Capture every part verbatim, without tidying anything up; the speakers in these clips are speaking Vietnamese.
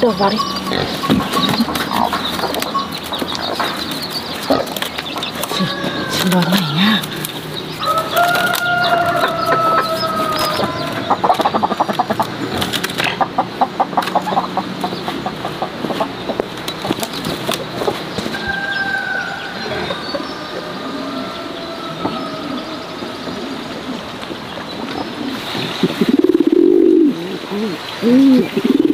đầu vào đi. Xin vào này nha. Mm.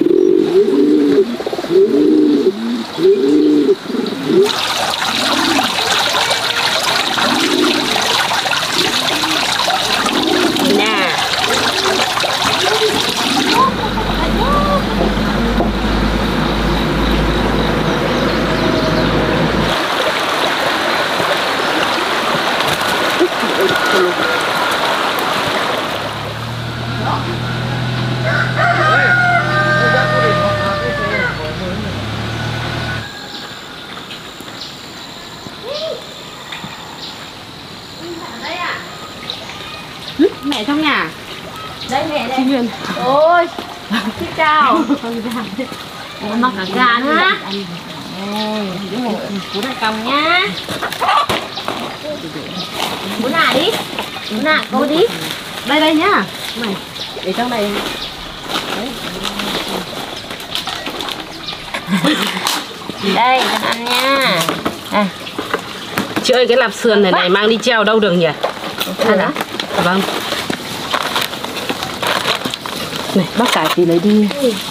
Mẹ trong nhà. Đây mẹ đây. Chị Huyền. Ôi. Xin chào. Em mặc cả gà nữa. Đây, bún này còng nhá. Bún nạ đi. Bún nạ cô đi. Đây đây nhá. Này, để trong này. Đấy. Đây, con ăn nha. À. Chị ơi, cái lạp sườn này này mang đi treo đâu được nhỉ? Ăn hả? Vâng. Này, bác cải thì lấy đi.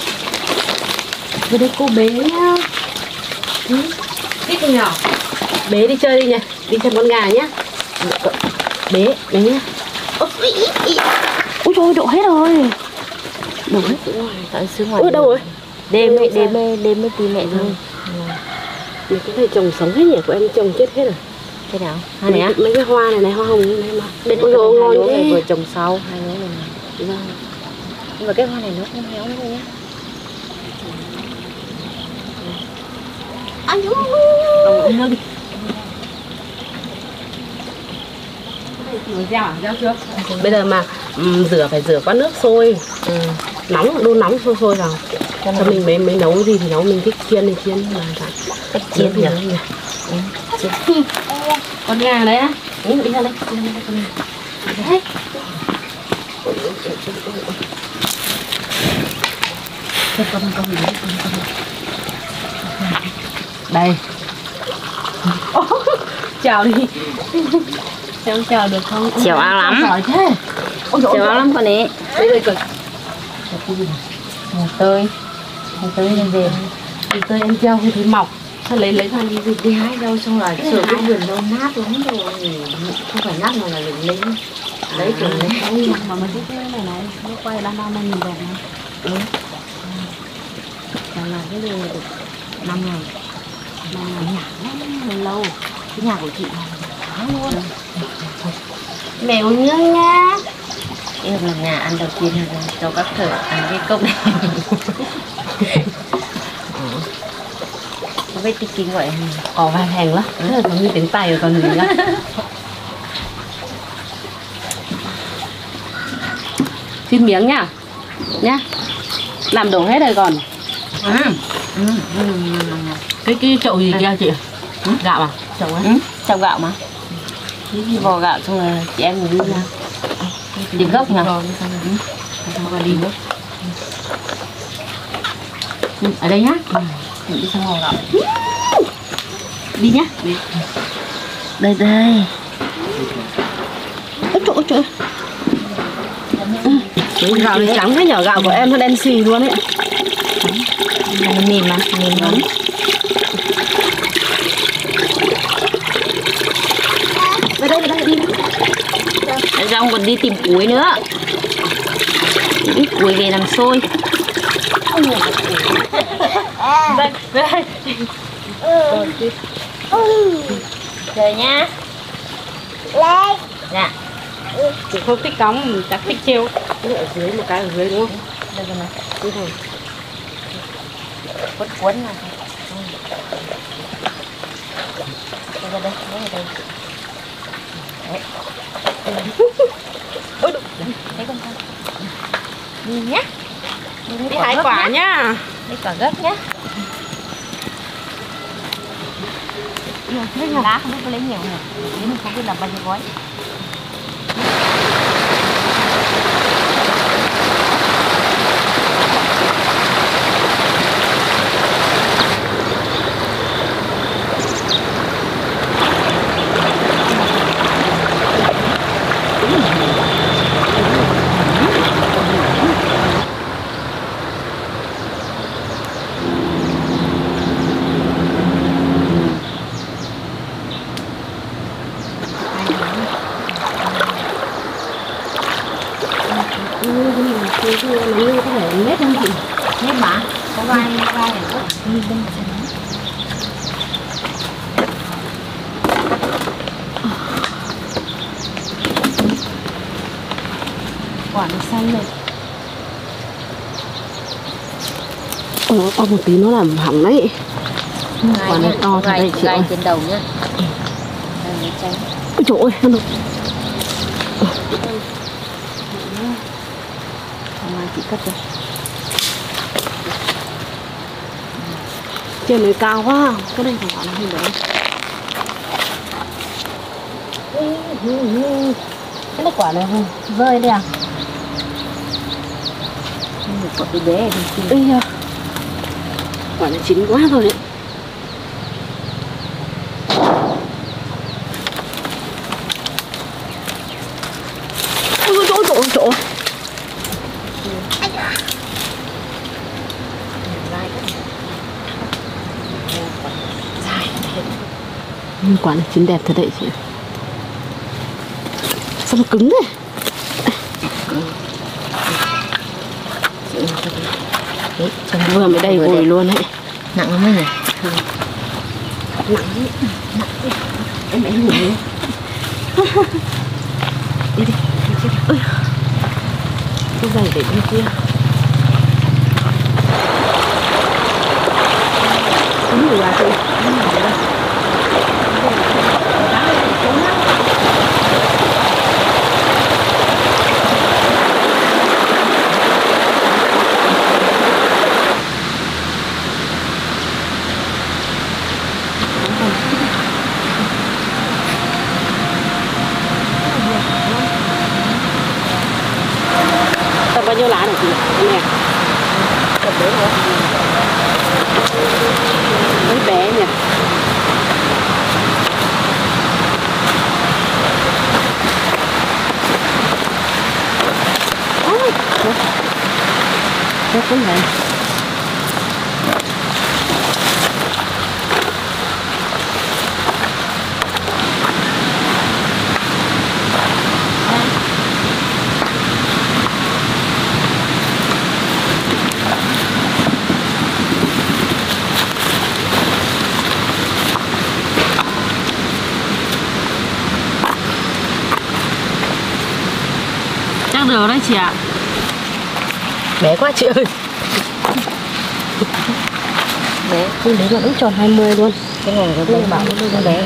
Về đây cô bé nhá. Ừ. Thích không nhỏ? Bé đi chơi đi nhỉ. Đi xem con gà nhá. Bé, bé nhá. Ôi trời, đổ hết rồi. Đổ hết. Tại xứ ngoài. Ôi đâu rồi? Đêm ấy, đêm ấy, đêm ấy tìm mẹ rồi. Mấy cái này trồng sống hết nhỉ? Của em trồng chết hết rồi. Thế nào? Hai này á? Mấy cái hoa này này, hoa hồng này mà. Đây ôi có ngon lúa này thế. vừa trồng sau, hai lúa này. Vâng. Nhưng mà cái hoa này nó không héo nữa nhá. Anh uống nước đi. Rồi gieo à? Gieo chưa? Bây giờ mà um, rửa phải rửa qua nước sôi. Ừ. Nóng, đun nóng sôi sôi vào. Cho mình mới, mới nấu gì thì nấu, mình thích chiên thì chiên mà cách chiên nhỉ? Ừ. Chiên. Con gà đấy á? Ừ, đi ra đây. Đi ra đây con gà. Đấy. Con con con con đây. Chào đi. Chào chào được không? Chào ao lắm. Chào ao lắm con ấy. Đây đây cười. Mùa tươi. Mùa tươi lên về. Mùa tươi em treo không thấy mọc. Thôi lấy lấy con đi đi, đi hái đâu xong rồi sửa cái vườn đâu nát lắm rồi. Không phải nát mà là lấy lấy lấy kiểu lấy không mà mình thích cái này này nó quay ba năm mình đẹp này. Ừ. Là là cái đường được năm ngày. Năm ngày nhả lâu lâu. Cái nhà của chị là tháng luôn. Mèo nhớ nhá. Em là nhà ăn đầu tiên là cho các thợ ăn cái cốc này. Có biết tí kinh gọi Có vài hàng lắm. Thế là còn như tiếng Tây rồi còn gì nữa. Xin miếng nhá. Nhá. Làm đổ hết rồi còn. Ừ. Ừ. Ừ. Cái cái chậu gì kia chị? Ừ? Gạo à? Chậu ấy. Ừ. Chậu gạo mà. Cái vò gạo xong rồi chị em mình đi ra. Tìm gốc nhỉ? Xong rồi đi nữa. Ở đây nhá. Ừ. Mình đi sang vò gạo. Đi nhá. Đi. Đây đây. Ôi trời ơi trời. Ừ. Gạo này trắng thế nhở, gạo của em nó đen xì luôn ấy. Nó mềm mà, mềm lắm. Đây đây đây đi. Rong còn đi tìm củi nữa. Ít củi về làm xôi. Đây đây. Rồi nhá. Dạ. Chị không thích cắm, chắc thích treo. Ở dưới một cái ở dưới đúng không? Đây rồi này. Như này. Cuốn cuốn này. Đây đây đây, đây đây. Đấy. Ôi, thấy không con? Nhìn nhá. đi hái quả nhá. Đây quả gấc nhé. Lá không biết có lấy nhiều nhỉ? Nếu mình không biết làm bao nhiêu gói. Nó như có thể mét không chị? Mét mà? Có vai, vai này có đi bên trên đó. Quả nó xanh rồi. Ôi, to một tí nó làm hỏng đấy. Quả này to thật đấy chị ơi. Trên đầu nhá. Ôi trời ơi, ăn được. Mai chị cất rồi. Trên này cao quá, cái này phải gọi là hình đấy. Cái này quả này rơi đây à? Một quả bé bé thì Ây da, quả này chín quá rồi đấy. Ôi trời ơi, trời ơi, trời ơi. Quả này chín đẹp thật đấy chị. Sao nó cứng thế? Đấy, vừa mới đầy vùi luôn đấy. nặng lắm nhỉ? Nặng đấy. Nặng đấy. Em ấy ngủ đi. Đi đi. Ôi. Cái giày để bên kia. Đúng rồi bà chị. Tầm bao nhiêu lá này chị? Em nè. Tầm đấy hả? Mấy bé nhỉ? Ôi, chết cái này. Chắc được đấy chị ạ. Bé quá chị ơi. Bé. Nhưng đấy mà cũng tròn hai mươi luôn. Cái này nó bé bảo nó bé.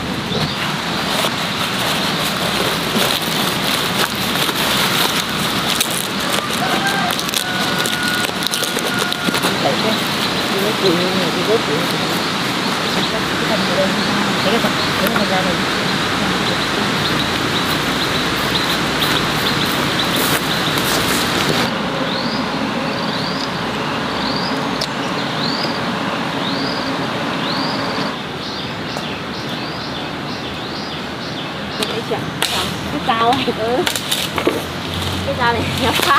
Cái cao ấy. Ừ. Cái dao này nhập phát.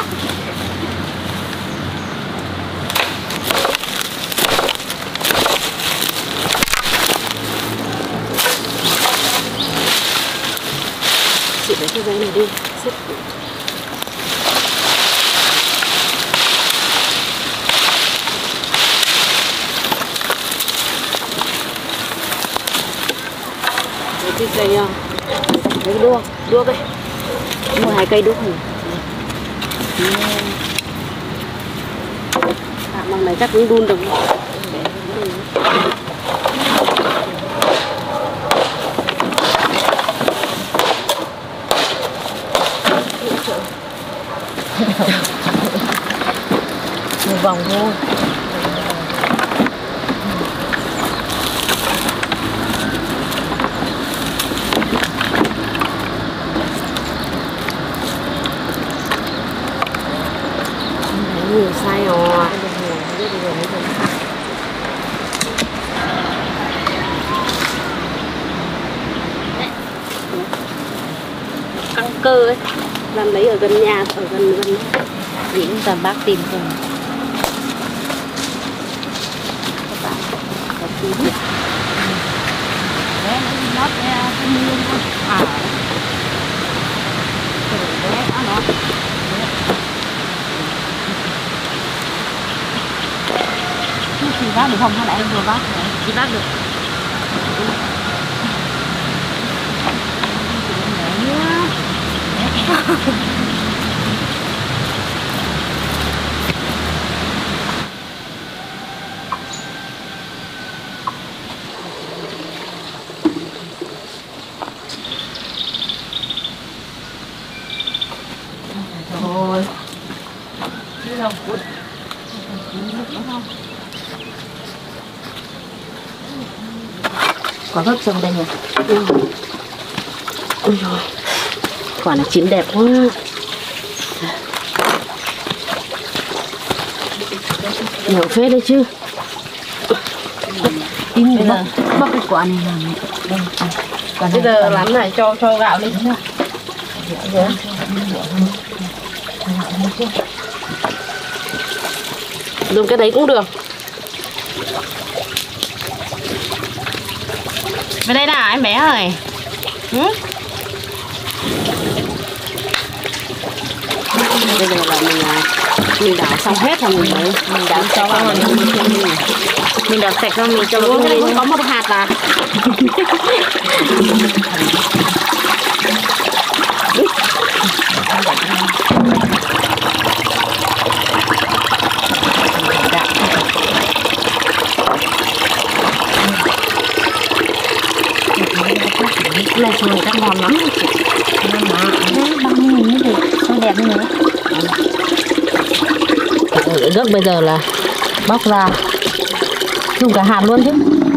Chị lấy cái giấy này đi xếp. Lấy cái dây lấy đua đua đây, mua hai cây đúc này. À, bằng này chắc cũng đun được. Một vòng thôi. cơ ấy. Làm đấy ở gần nhà, ở gần gần Những toàn bác tìm cùng. Đấy, nó nót cái miếng thôi. À. Đấy, nó. Chị bác được không? Hay là em vừa bác? Chị bác được. Rồi. Chứ đâu cuốn. Có gấp trong đây nhỉ? Ừ. Ôi rồi. Quả này chín đẹp quá. Nhiều phết đấy chứ. Bây giờ bóc cái quả này làm đây. Bây giờ làm này cho cho gạo đi. Dùng cái đấy cũng được. Về đây nào em bé ơi. Ừ? Bây giờ là mình mình đảo xong hết rồi mình mới mình đảo cho vào Mình đập sạch xong mình cho uống cái này cũng có một hạt là cái này sườn chắc ngon lắm chị. Băng mình mới được, nó đẹp nữa. Ở gốc bây giờ là bóc ra dùng cả hạt luôn chứ.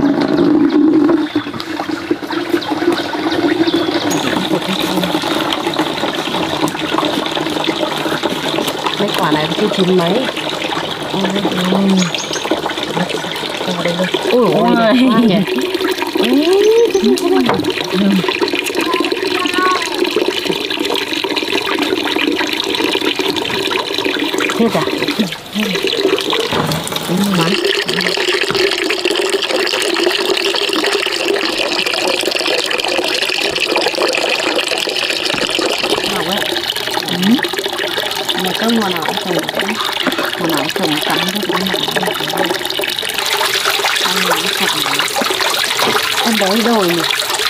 Mấy quả này chưa chín mấy. Ôi đây luôn. Ôi ôi đẹp quá nhỉ. Hết à? Đúng lắm. Ngọc ấy. Ừ. Mà có mùa nào cũng trồng, mùa nào cũng trồng cắm cái cũng nặng. Ăn nó sạch rồi. Ăn đói đồi nhỉ.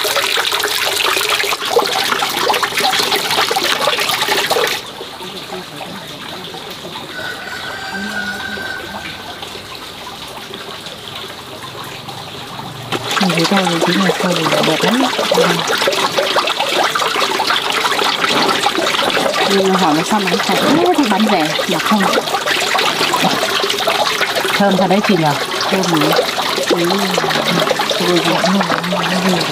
Mình thấy ra thì chính là sâu đẹp lắm. Nhưng mà hỏi nó sao nó sạch thế thì bán rẻ mà không. Thơm thật đấy chị nhỉ? Thơm nhỉ? Tôi dọn nó nó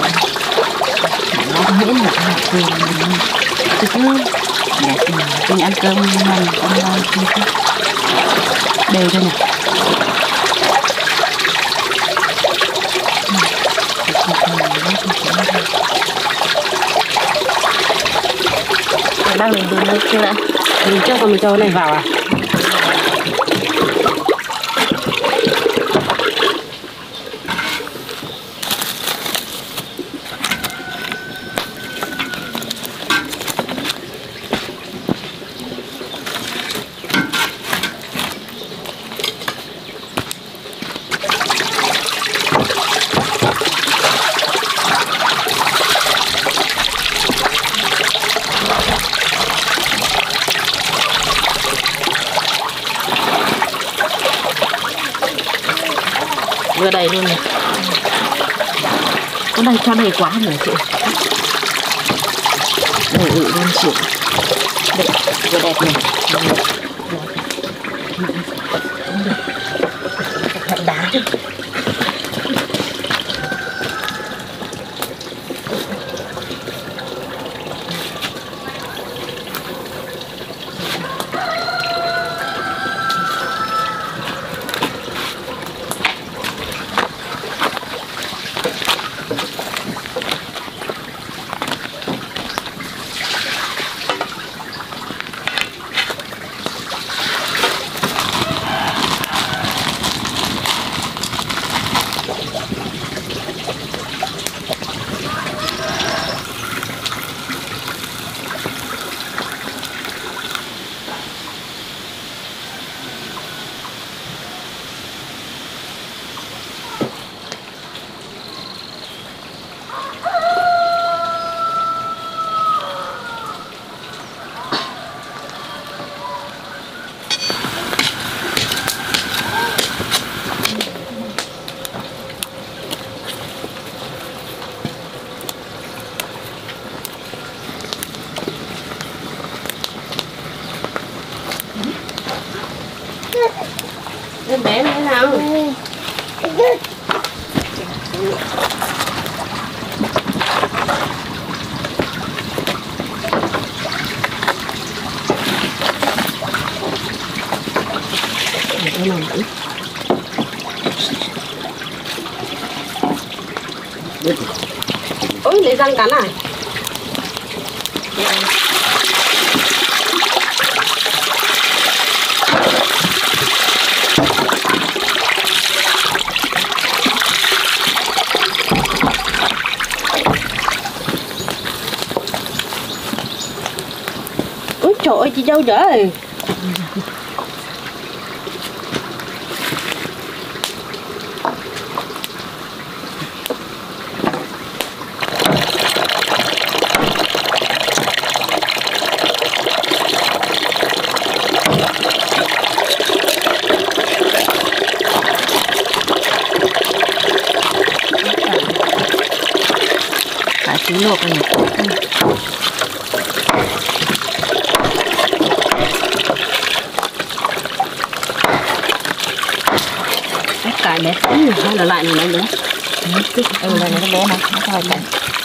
nó miễn là nó quên chứ chứ đẹp nhỉ? Mình ăn cơm ngon ăn ngon chứ đều thôi nhỉ? Đang mình đun nước chưa đã? Mình trước còn mình cho cái này vào à? Vừa đầy luôn này. Có đây cho đầy quá rồi chị. Đầy ự luôn chị. Đây, vừa đẹp này. Hạt đá chứ. cái nào nữa ôi lấy răng cắn này ôi trời ơi chị dâu trời tí luộc này cái cải bé tí hay là lại này nó nữa ừ này nó bé mà nó phải cải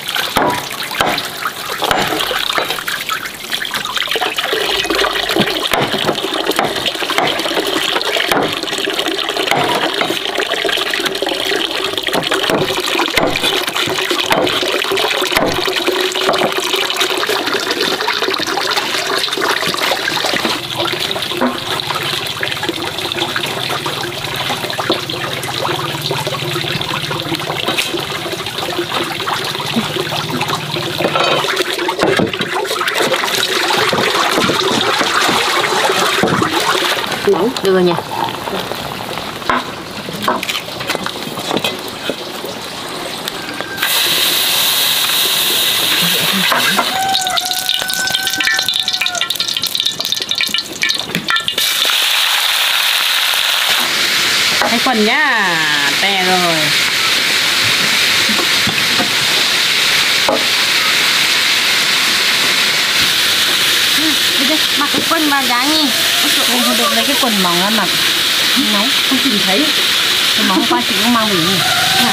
nóng đưa nha cái phần nhá tè rồi đi đây mặc cái quần mà giá nhỉ không không được lấy cái quần mỏng ăn mặc nóng không tìm thấy cái mỏng qua chị không mang về nhỉ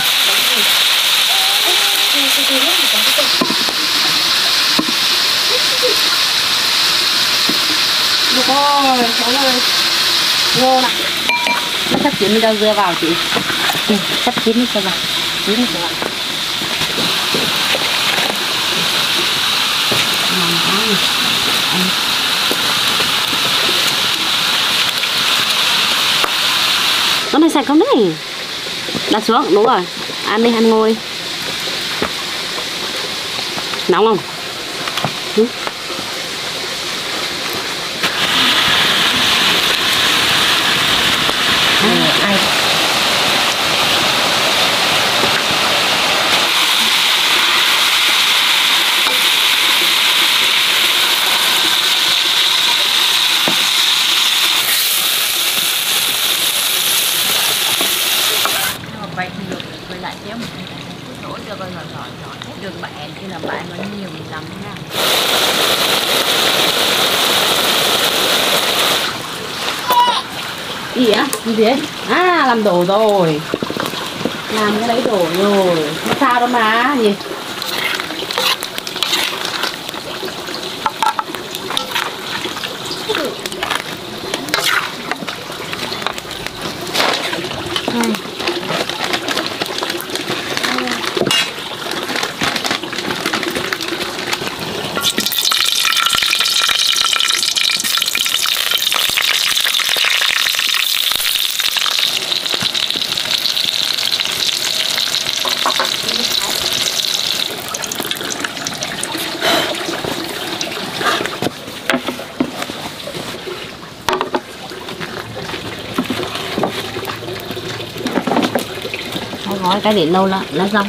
được rồi cháu ơi vô này nó sắp chín mới cho dưa vào chị ừ, sắp chín mới cho vào chín mới cho vào nó này sạch không đấy đặt xuống đúng rồi ăn đi ăn ngồi nóng không ừ. À, ai vậy thì được rồi lại kéo một chút đổ cho coi là giỏi giỏi hết đường bạn khi là bạn nó nhiều lắm nha gì á gì thế à làm đổ rồi làm cái đấy đổ rồi không sao đâu mà gì gói cái để lâu là lá rong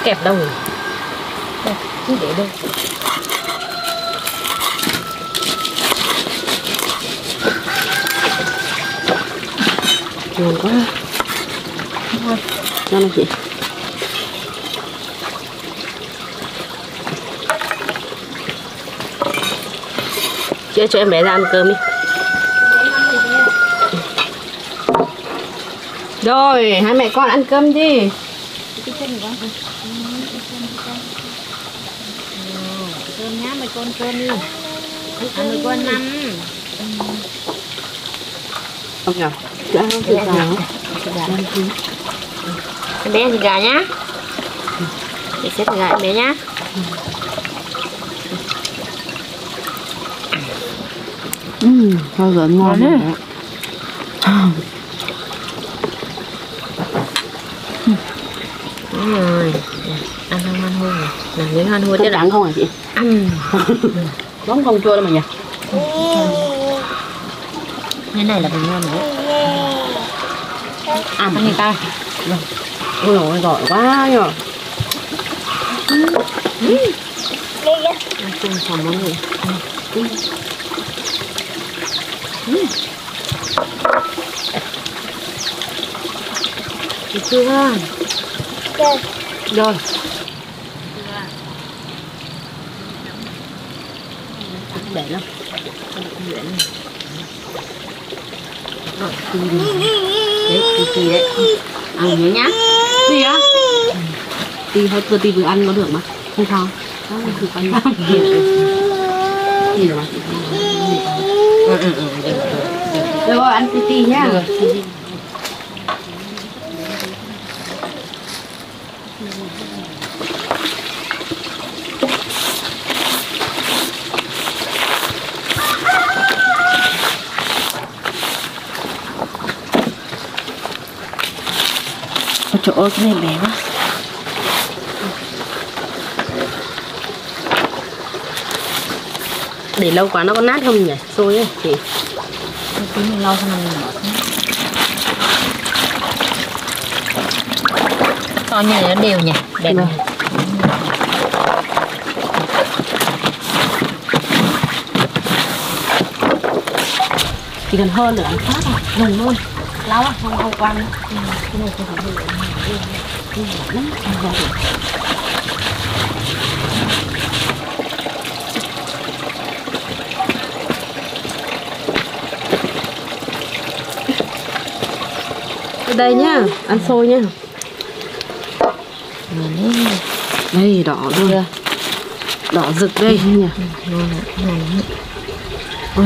kẹp đâu. Đây, cứ để đây. Ngon quá. Ngon. Ngon không chị? Chị cho em bé ra ăn cơm đi. Rồi, hai mẹ con ăn cơm đi. Cơm nhá, mày con cơm đi. Ăn mày con năm. Không nhờ. Dạ không thịt gà. Em bé thịt gà nhá. Để xếp thịt gà em bé nhá. Ừm, sao giờ ngon đấy. Đúng rồi. Ăn không ăn hôi rồi. Làm miếng ăn hôi Chứ đắng không hả chị? Ăn. Giống không chua đâu mà nhỉ? Cái này là bình ngon nữa. Ăn Ăn người ta. Ôi dồi giỏi quá nhờ. Ăn chung phòng món gì? Được chưa? Rồi. Để lắm. Rồi, tì đấy, tì tì đấy. Ăn nhớ nhá. Tì á? Tì hơi vừa tì vừa ăn có được mà. Không sao. Đó là thử ăn lắm. Tì rồi mà. Ừ ừ ừ. Được rồi, ăn tì tì nhá. Được. Trời ơi, cái này bé quá. Để lâu quá nó có nát không nhỉ? Xôi ấy chị. Tí mình lau xong mình bỏ xuống. To như này nó đều nhỉ? Đẹp nhỉ? Chỉ cần hơn được ăn phát thôi. Gần luôn. Lau á, không không quan. Cái này không phải được. Cái này lắm. Ăn vào được. Đây nhá, ăn xôi nhá. Đây đỏ luôn. Đỏ rực đây nhỉ. Ngon này. Ôi.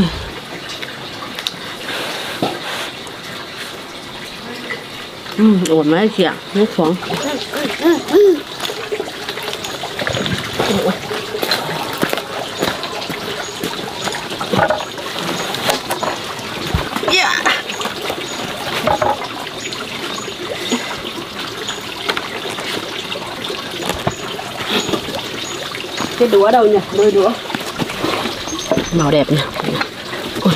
Ừ, ổn mấy chị ạ, nước xuống. Yeah. Cái đũa đâu nhỉ? Đôi đũa. Màu đẹp nè. Ôi.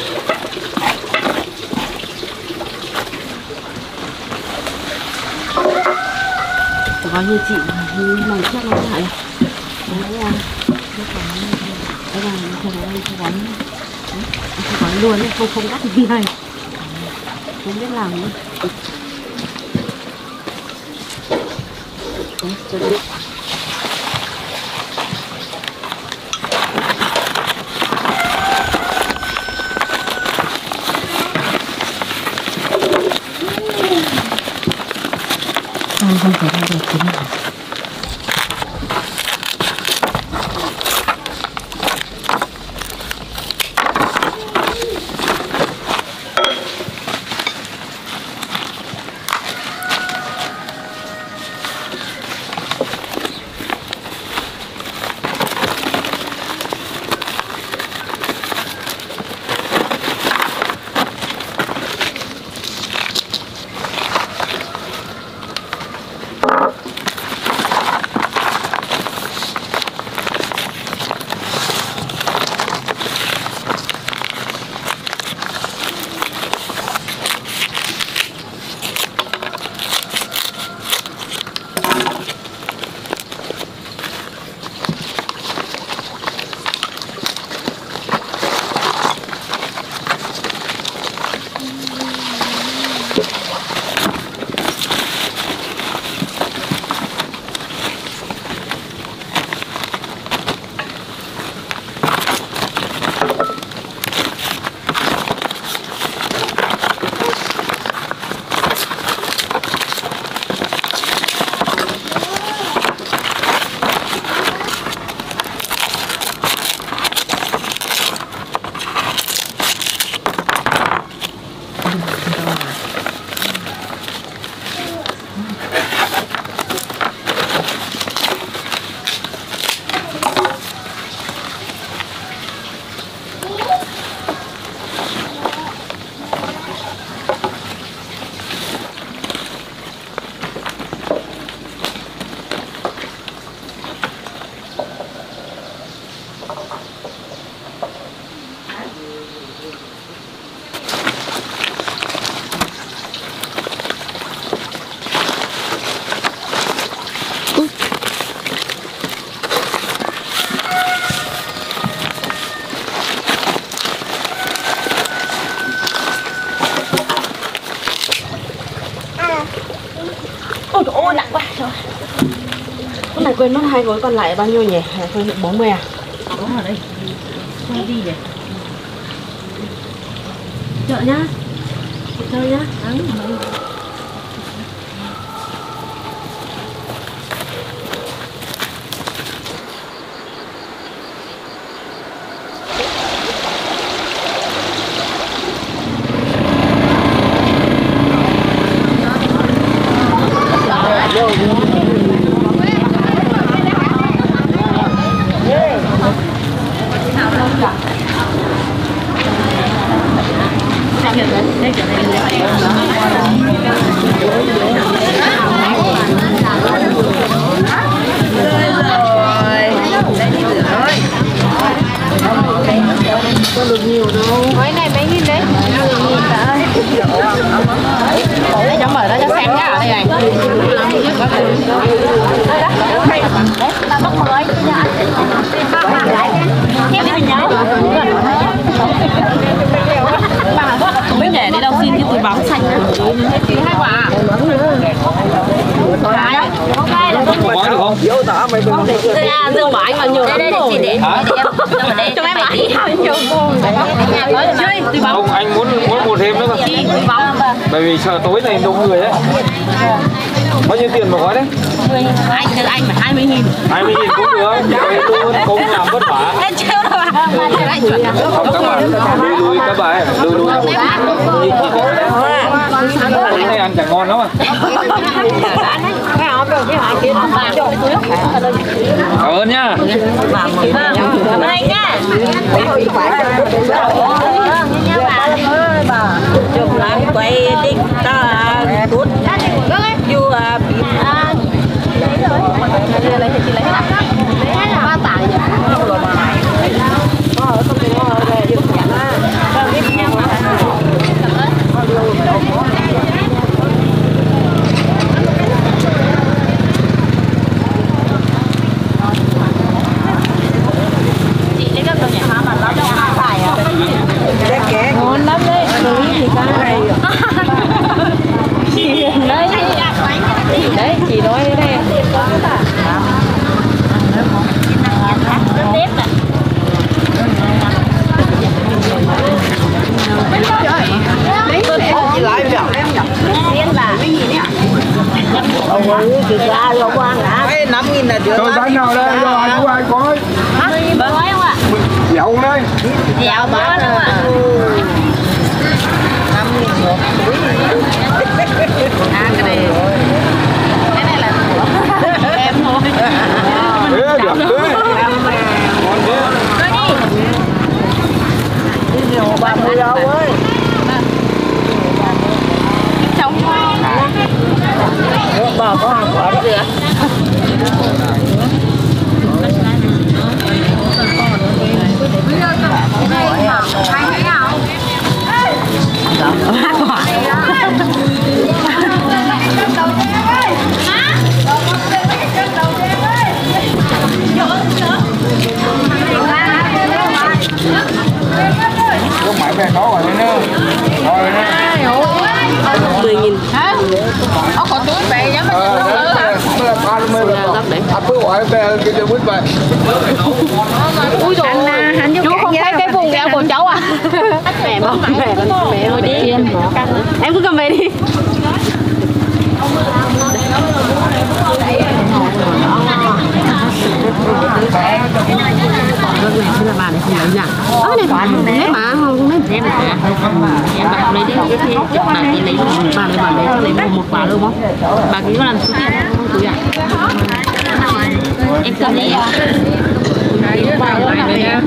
Có như chị như này chắc nó lại. Đấy là cái này không có ăn không bắn. Không bắn luôn đấy, không không đắt như này. Không biết làm nữa. Đấy, cho biết. Không không phải được cái này. Con này quên mất hai gói còn lại bao nhiêu nhỉ? Thôi bốn mươi à? Có ở đây. Cho đi nhỉ? Chợ nhá. Chơi nhá. Ăn. Gói này mấy nghìn đấy? Đấy, cháu mở ra cho xem nhá, ở đây này. Là bóc mới cho anh. Tiếp đi nhớ. Không biết để đi đâu xin cái túi bóng xanh á. Hai quả. Có được không? Đây là dương bảo anh vào nhiều lắm rồi. Hả? Cho em bảo nhiều vô. Chơi túi bóng. Không, anh muốn muốn mua thêm nữa mà. Túi bóng. Bởi vì sợ tối này đông người đấy. Bao nhiêu tiền một gói đấy? Anh từ anh phải hai mươi nghìn. hai mươi nghìn cũng được. Đây tôi không làm vất vả. Em trêu đâu mà. Anh chuẩn à? Không các bạn, lui lui các bạn, lui lui. Tối này ăn chả ngon lắm à. Cảm ơn nhá. Cảm ơn anh nhá. Chụp lại quay đích ta tốt. Dù à bị an. Lấy lấy thì lấy nào. Ba tải nhỉ. Ờ không có ở đây được nhá. Tao biết nhau mà. Ngon lắm đấy, đối thì ca này. Chị đấy, đấy chị nói đây. Tiếp này. Chị lại vào em nhập. Liên bà mấy nghìn nhỉ? Ôi, chị ra lo quan hả? năm nghìn là được. Tôi thấy nào đây, rồi ai có ai có. Bớt không ạ? Dậu đây. Dạo bớt không ạ? năm nghìn một túi. À cái này. Cái này là của em thôi. Ê, được đấy. Ngon thế. Nói đi. Đi nhiều ba mươi đâu ơi. Sống ngon. Bà có hàng quả đó kìa. Lúc mãi về có rồi nữa. Rồi nữa. mười nghìn. Hả? Ồ, có túi về giống như Ờ, đấy, ba mươi rồi. À, cứ gọi về cái chân quýt về. ui dồi ôi. Chú không thấy cái vùng eo của cháu à? Mẹ bông, mẹ bông, mẹ thôi đi. Em cứ cầm về đi. Đây là bà này không lấy nhỉ? Ơ này bà này mà không lấy em này em bà lấy đi bà chị lấy bà lấy bà lấy lấy một quả luôn không? Bà cứ làm số tiền không túi à? Em cầm đi ạ. Bà luôn làm gì?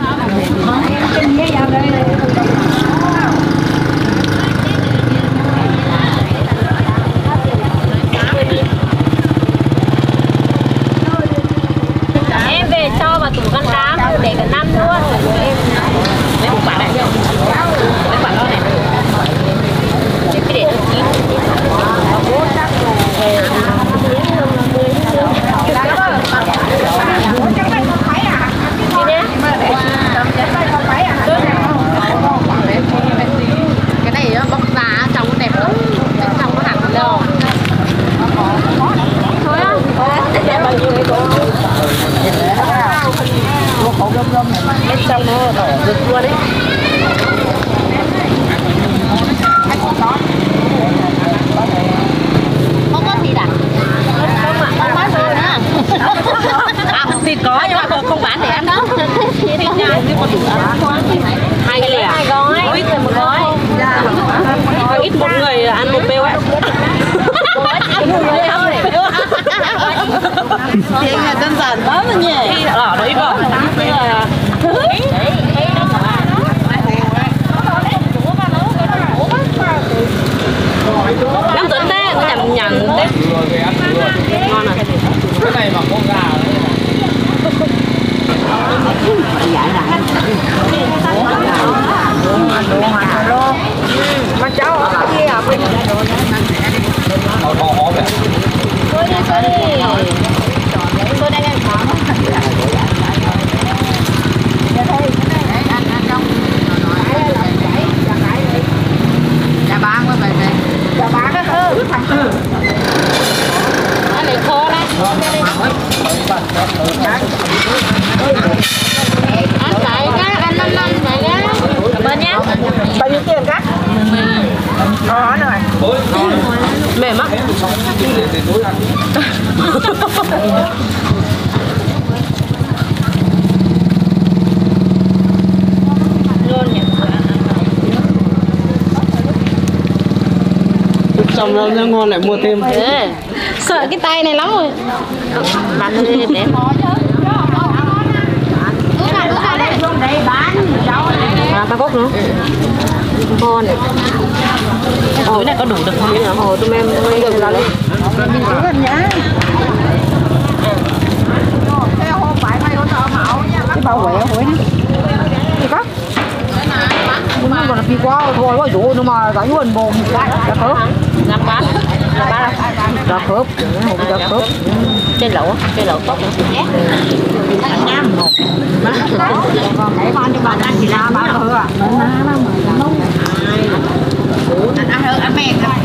Em về cho vào tủ con đá để cả năm luôn. Lấy một quả này. Lấy quả lo này. Để cái để nó chín. Đi nhé. Tiếng là đơn giản quá mà nhỉ. Ở đấy vào. Năm tuần tê, nó nhằn nhằn tê. Ngon à. Cái này mà có gà đấy. Mà cháu ở kia à? Họ họ họ vậy. Thôi đi, thôi đi. Tôi đang ăn phở. Chà bán quá vậy. Chà bán cái hư. Anh này khô đấy. Anh lại cái anh năm năm này cái. Bên nhá. Bao nhiêu tiền cắt? Đó rồi. Mềm á. Xong rồi nó ngon lại mua thêm. Ừ. Sợ cái tay này lắm rồi. Bạn ơi để khó chứ. À, ba cốc nữa. Ngon. Túi này có đủ được không? Ồ, tụi em mới được ra đấy. Mình cứ gần nhá. Cái bao quẻ quẻ đó. Gì có? Đúng rồi, còn là phi quá thôi, có dụ nhưng mà đánh quần bồn cái đã khớp. Làm bán. Làm bán đã khớp, đã khớp. Trên lẩu, trên lẩu tốt nữa. Ăn nhám một. Còn để con cho bạn ăn thì la bán thôi à. Nó má nó mà nấu. Anh ăn hơn ăn mèn rồi.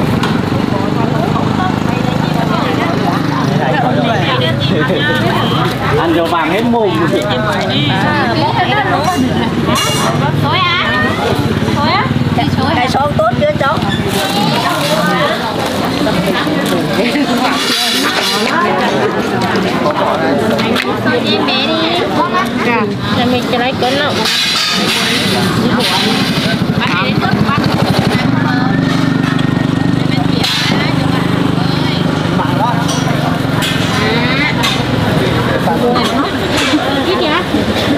Ăn cho vàng hết mồm chị. Xối á. Xối á. Cái số tốt chưa cháu? Xối đi bé đi. Cho mình cho lấy cân nào. Bạn đi tốt bạn. Cái gì á?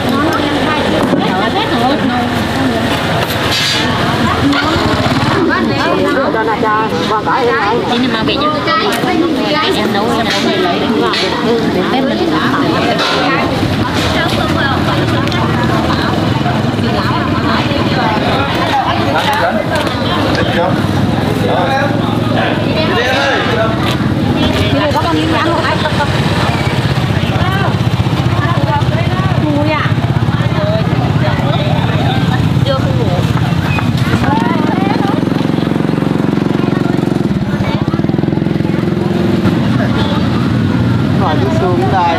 Nhưng mà bị những cái cái em nấu em nấu này lấy vào để bếp mình Hỏi đi xuống đây.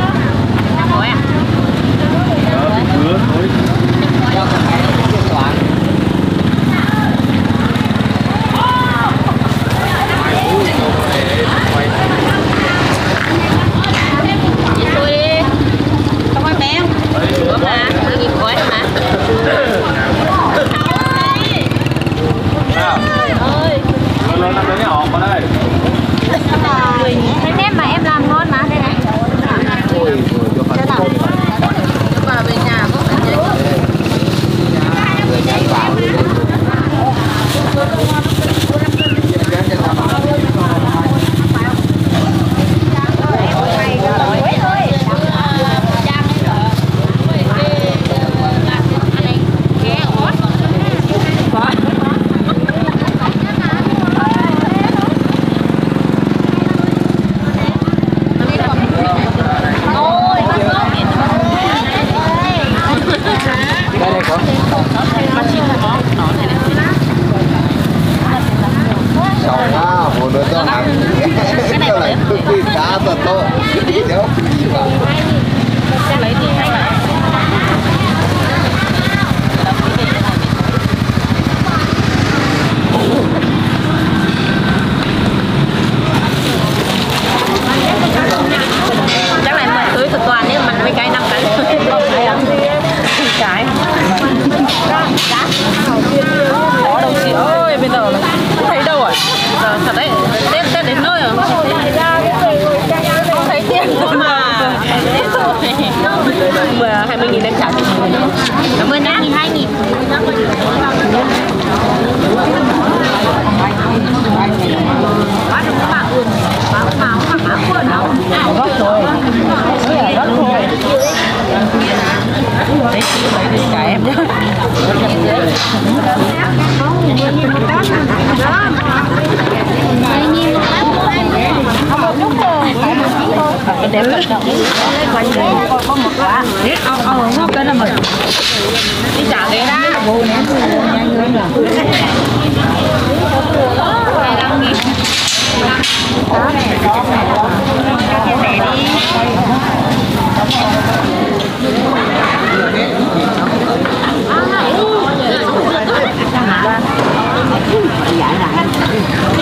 đẹp lắm có một quả ông ông ngóc cái là mình đi chợ để ra vụ này nhanh hơn là dạ